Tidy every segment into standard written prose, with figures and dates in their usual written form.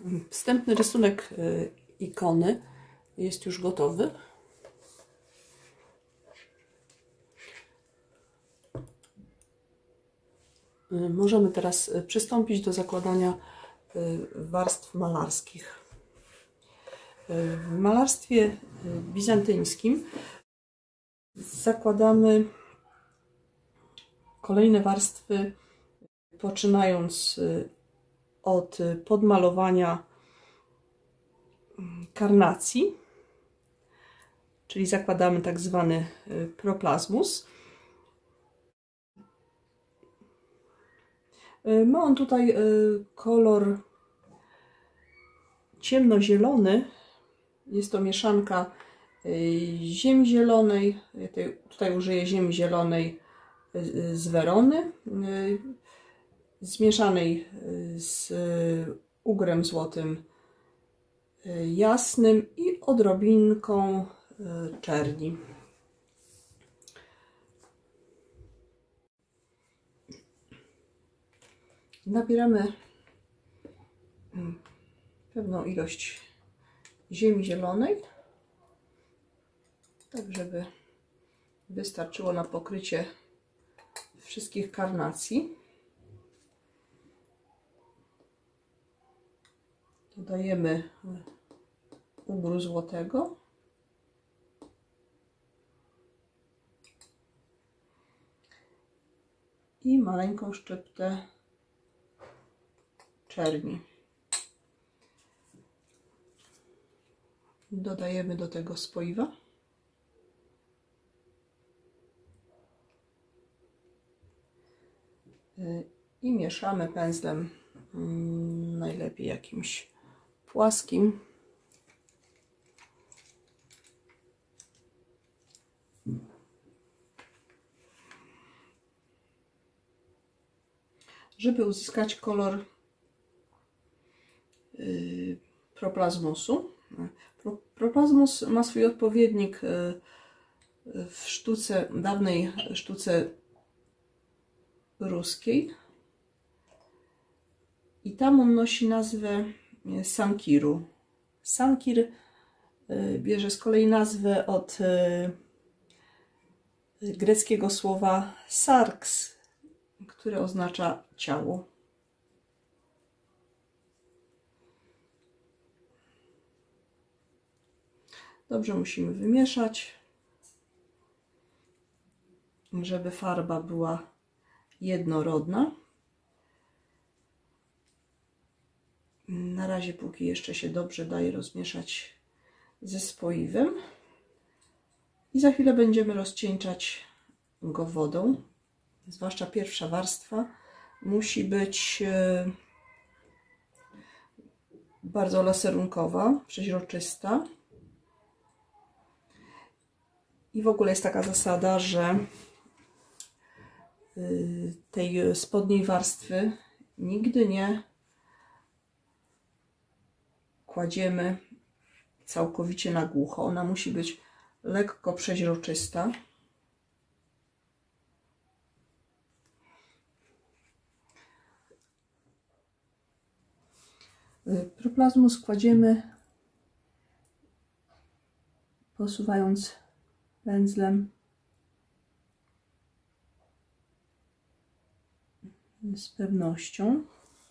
Wstępny rysunek ikony jest już gotowy. Możemy teraz przystąpić do zakładania warstw malarskich. W malarstwie bizantyńskim zakładamy kolejne warstwy, poczynając od podmalowania karnacji, czyli zakładamy tak zwany proplazmus. Ma on tutaj kolor ciemnozielony. Jest to mieszanka ziemi zielonej. Ja tutaj użyję ziemi zielonej z Werony, zmieszanej z ugrem złotym jasnym i odrobinką czerni. Nabieramy pewną ilość ziemi zielonej, tak żeby wystarczyło na pokrycie wszystkich karnacji. Dodajemy ugru złotego. I maleńką szczyptę czerni. Dodajemy do tego spoiwa. I mieszamy pędzlem, najlepiej jakimś płaskim. Żeby uzyskać kolor proplazmusu. Proplazmus ma swój odpowiednik w sztuce, dawnej sztuce ruskiej. I tam on nosi nazwę sankiru. Sankir bierze z kolei nazwę od greckiego słowa sarks, które oznacza ciało. Dobrze musimy wymieszać, żeby farba była jednorodna. Na razie, póki jeszcze się dobrze daje rozmieszać ze spoiwem. I za chwilę będziemy rozcieńczać go wodą. Zwłaszcza pierwsza warstwa musi być bardzo laserunkowa, przeźroczysta. I w ogóle jest taka zasada, że tej spodniej warstwy nigdy nie kładziemy całkowicie na głucho. Ona musi być lekko przeźroczysta. Proplazmus kładziemy posuwając pędzlem z pewnością.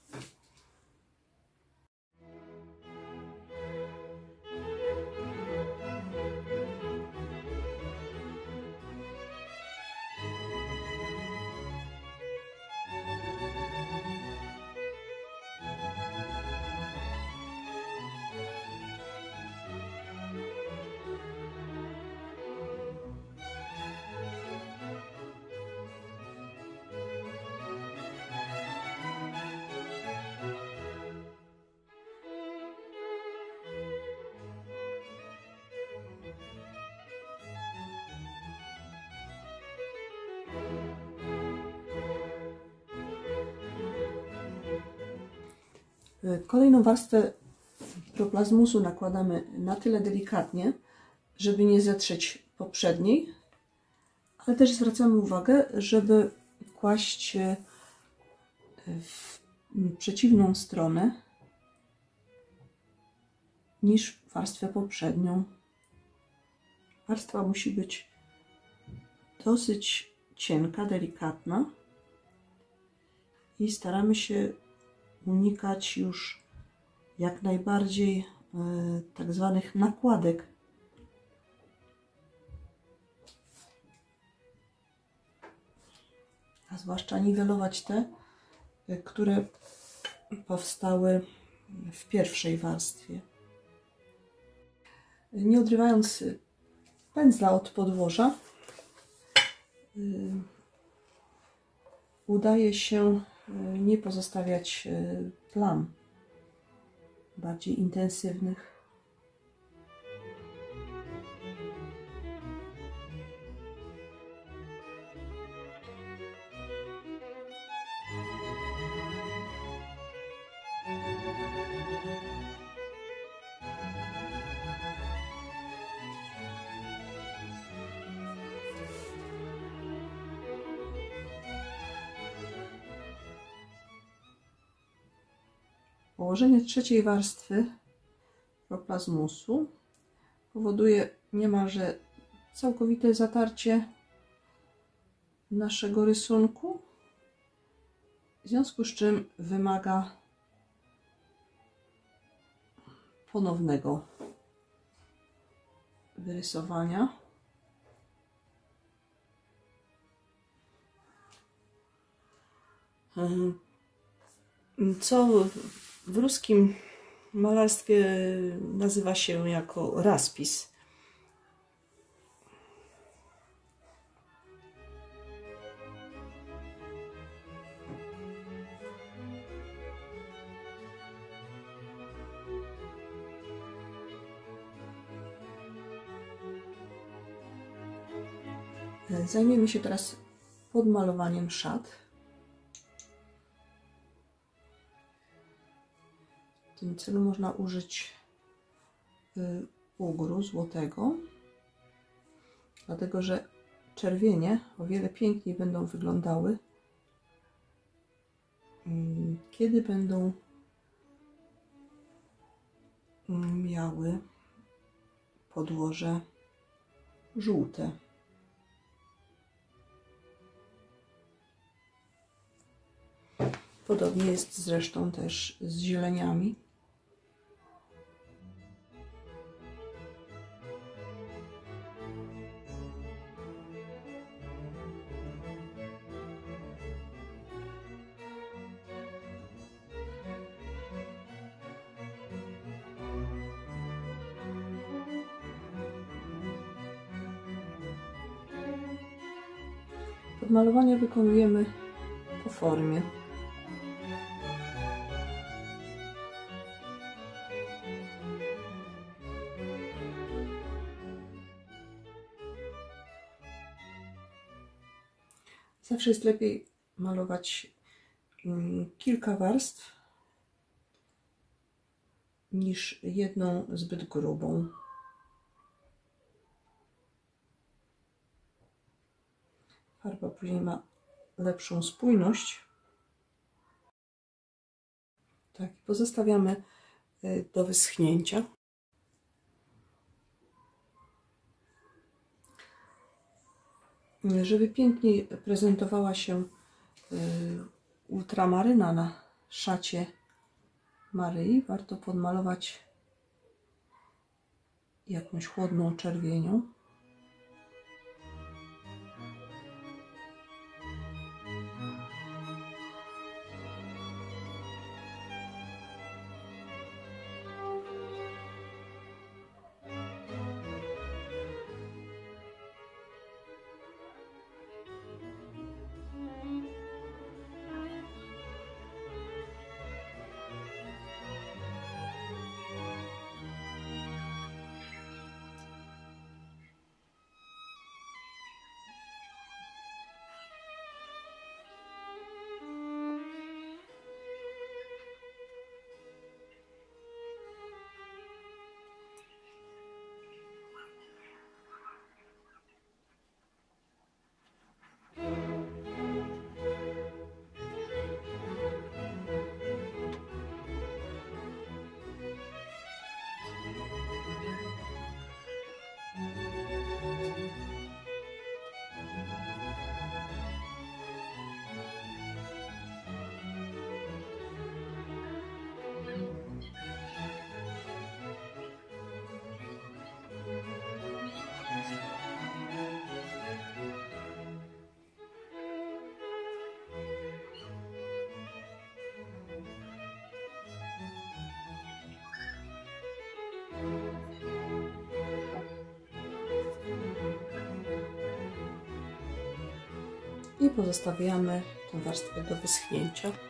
Kolejną warstwę proplazmusu nakładamy na tyle delikatnie, żeby nie zetrzeć poprzedniej, ale też zwracamy uwagę, żeby kłaść w przeciwną stronę, niż warstwę poprzednią. Warstwa musi być dosyć cienka, delikatna i staramy się unikać już jak najbardziej tak zwanych nakładek. A zwłaszcza niwelować te, które powstały w pierwszej warstwie. Nie odrywając pędzla od podłoża, udaje się nie pozostawiać plam bardziej intensywnych. Położenie trzeciej warstwy Pro-Plasmusu powoduje niemalże całkowite zatarcie naszego rysunku, w związku z czym wymaga ponownego wyrysowania. Co w ruskim malarstwie nazywa się jako raspis. Zajmiemy się teraz podmalowaniem szat. W tym celu można użyć ugru złotego, dlatego że czerwienie o wiele piękniej będą wyglądały, kiedy będą miały podłoże żółte. Podobnie jest zresztą też z zieleniami. Podmalowanie wykonujemy po formie. Zawsze jest lepiej malować kilka warstw niż jedną zbyt grubą. Farba później ma lepszą spójność. Tak, pozostawiamy do wyschnięcia. Żeby piękniej prezentowała się ultramaryna na szacie Maryi, warto podmalować jakąś chłodną czerwienią. i pozostawiamy tę warstwę do wyschnięcia.